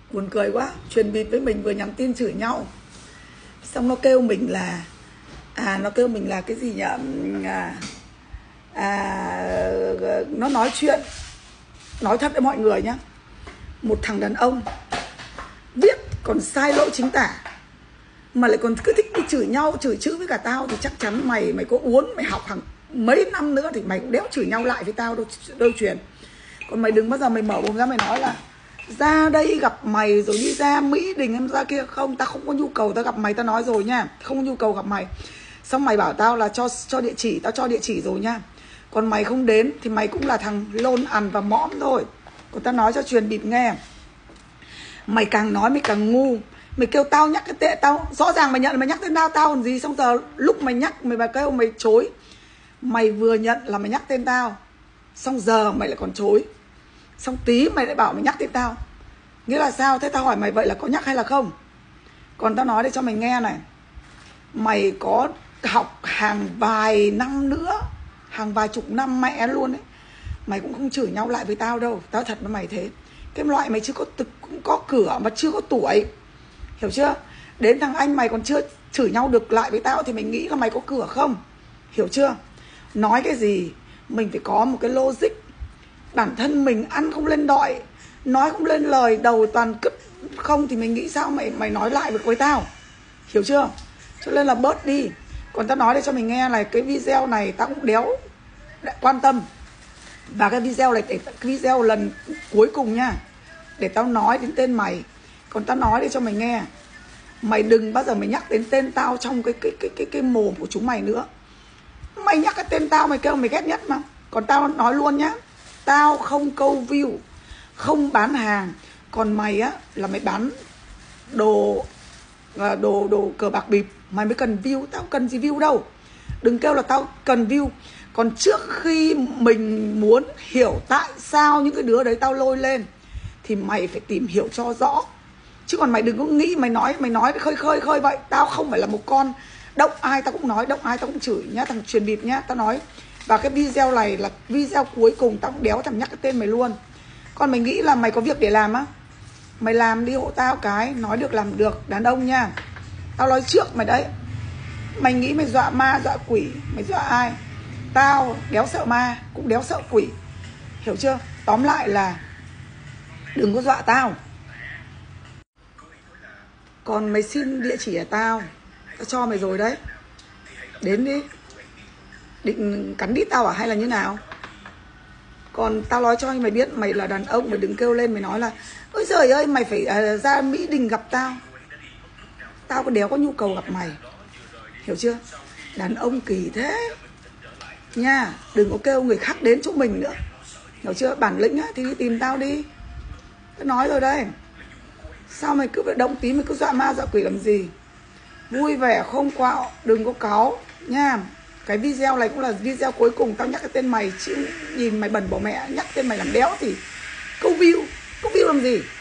Buồn cười quá, truyền bịp với mình vừa nhắn tin chửi nhau. Xong nó kêu mình là nó kêu mình là cái gì nhỉ? Nó nói chuyện, nói thật với mọi người nhá, một thằng đàn ông viết còn sai lỗi chính tả mà lại còn cứ thích đi chửi nhau, chửi chữ với cả tao thì chắc chắn mày có uốn, mày học hàng mấy năm nữa thì mày cũng đéo chửi nhau lại với tao đâu Truyền. Còn mày đừng bao giờ mày mở mồm ra mày nói là ra đây gặp mày rồi đi ra Mỹ Đình em ra kia. Không, tao không có nhu cầu tao gặp mày, tao nói rồi nha, không có nhu cầu gặp mày. Xong mày bảo tao là cho địa chỉ, tao cho địa chỉ rồi nha. Còn mày không đến thì mày cũng là thằng lôn ằn và mõm thôi. Còn tao nói cho Truyền bịp nghe, mày càng nói mày càng ngu. Mày kêu tao nhắc cái tệ tao, rõ ràng mày nhận là mày nhắc tên tao còn gì. Xong giờ lúc mày nhắc mày kêu mày chối. Mày vừa nhận là mày nhắc tên tao, xong giờ mày lại còn chối. Xong tí mày lại bảo mày nhắc tên tao. Nghĩa là sao? Thế tao hỏi mày vậy là có nhắc hay là không? Còn tao nói để cho mày nghe này, mày có học hàng vài năm nữa, hàng vài chục năm mẹ luôn ấy, mày cũng không chửi nhau lại với tao đâu. Tao thật với mày thế. Cái loại mày chưa có cũng có cửa mà chưa có tuổi, hiểu chưa? Đến thằng anh mày còn chưa chửi nhau được lại với tao thì mày nghĩ là mày có cửa không? Hiểu chưa? Nói cái gì mình phải có một cái logic. Bản thân mình ăn không lên đọi, nói không lên lời, đầu toàn cứt không thì mình nghĩ sao mày nói lại với tao, hiểu chưa? Cho nên là bớt đi. Còn tao nói để cho mình nghe này, cái video này tao cũng đéo quan tâm. Và cái video này, cái video lần cuối cùng nha, để tao nói đến tên mày. Còn tao nói để cho mày nghe, mày đừng bao giờ mày nhắc đến tên tao trong cái mồm của chúng mày nữa. Mày nhắc cái tên tao mày kêu mày ghét nhất mà. Còn tao nói luôn nhá, tao không câu view, không bán hàng. Còn mày á là mày bán đồ cờ bạc bịp, mày mới cần view. Tao cần gì view đâu. Đừng kêu là tao cần view. Còn trước khi mình muốn hiểu tại sao những cái đứa đấy tao lôi lên thì mày phải tìm hiểu cho rõ. Chứ còn mày đừng có nghĩ mày nói khơi vậy. Tao không phải là một con động ai tao cũng nói, động ai tao cũng chửi nhá, thằng Truyền bịp nhá. Tao nói, và cái video này là video cuối cùng, tao cũng đéo thèm nhắc cái tên mày luôn. Còn mày nghĩ là mày có việc để làm á, mày làm đi hộ tao cái, nói được làm được, đàn ông nha. Tao nói trước mày đấy. Mày nghĩ mày dọa ma dọa quỷ, mày dọa ai? Tao đéo sợ ma, cũng đéo sợ quỷ, hiểu chưa? Tóm lại là đừng có dọa tao. Còn mày xin địa chỉ ở tao cho mày rồi đấy, đến đi. Định cắn đít tao à hay là như nào? Còn tao nói cho mày biết, mày là đàn ông, mày đừng kêu lên mày nói là ôi giời ơi mày phải ra Mỹ Đình gặp tao. Tao có đéo có nhu cầu gặp mày, hiểu chưa? Đàn ông kỳ thế nha. Đừng có kêu người khác đến chỗ mình nữa, hiểu chưa? Bản lĩnh á, thì đi tìm tao đi. Tao nói rồi đây. Sao mày cứ phải động tí, mày cứ dọa ma dọa quỷ làm gì? Vui vẻ không quạo, đừng có cáu nha. Cái video này cũng là video cuối cùng tao nhắc cái tên mày. Chứ nhìn mày bẩn bỏ mẹ, nhắc tên mày làm đéo thì câu view làm gì?